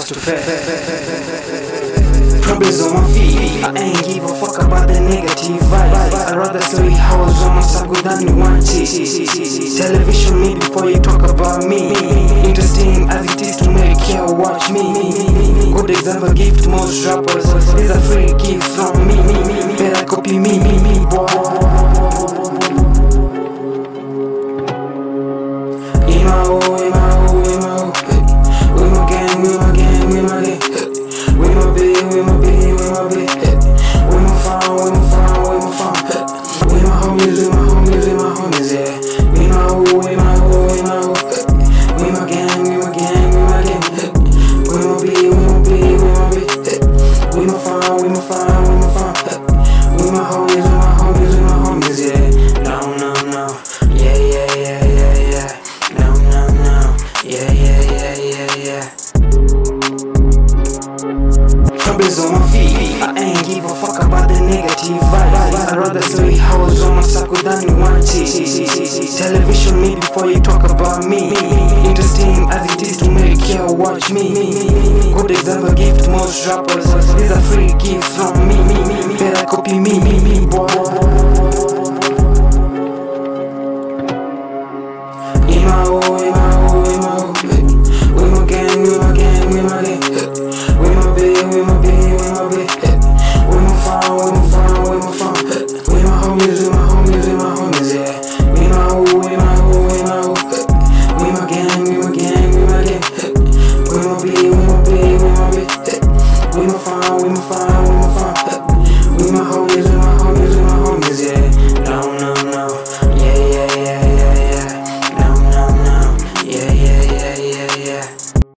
face to face. Problems on my feet, I ain't give a fuck about the negative vibes. I'd rather story house on my circle than you want it. Television me before you talk about me. Interesting as it is to make you watch me. Good example, gift most rappers. These are free gifts from me. Better copy me, boy. Problems on my feet, I ain't give a fuck about the negative vibes. I'd rather story house on my circle than you want it. Television me before you talk about me. Interesting as it is to make you watch me. Good example, gift most rappers. These are free gifts from me. Better copy me, boy.